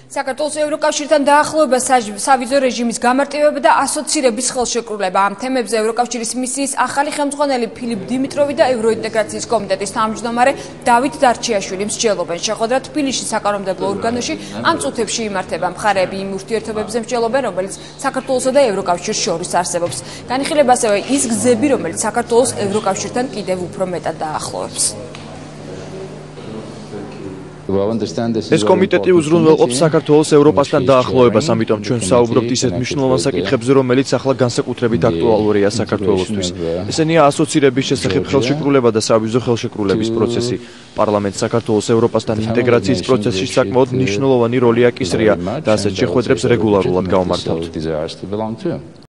საქართველოს ევროკავშირთან დაახლოება, სავიზო რეჟიმის გამარტივება და ასოცირების ხელშეკრულება. Ამ თემებზე ევროკავშირის მისიის ახალი ხელმძღვანელი Philip Dimitrovi და ევროინტეგრაციის კომიტეტის თავმჯდომარე Davit Darchiashvili მსჯელობენ. შეხვედრა თბილისში საკანონმდებლო ორგანოში ამ წუთებში იმართება. მხარეები იმ ურთიერთობებზე მსჯელობენ, რომელიც საქართველოსა და ევროკავშირს შორის არსებობს. განიხილება ასევე ის გზები, რომელიც საქართველოს ევროკავშირთან კიდევ უფრო მეტად დაახლოებს. ეს კომიტეტი უზრუნველყოფს საქართველოს ევროპასთან დაახლოებას, ამიტომ ჩვენ საუბრობთ ისეთ მნიშვნელოვან საკითხებზე, რომელიც ახლა განსაკუთრებით აქტუალურია საქართველოსთვის. ესენია ასოცირების შესახებ ხელშეკრულება და სავიზო ხელშეკრულების პროცესი. პარლამენტს საქართველოს ევროპასთან ინტეგრაციის პროცესში საკმაოდ მნიშვნელოვანი როლი აკისრია და ასეთ შეხვედრებს რეგულარულად გავმართავთ.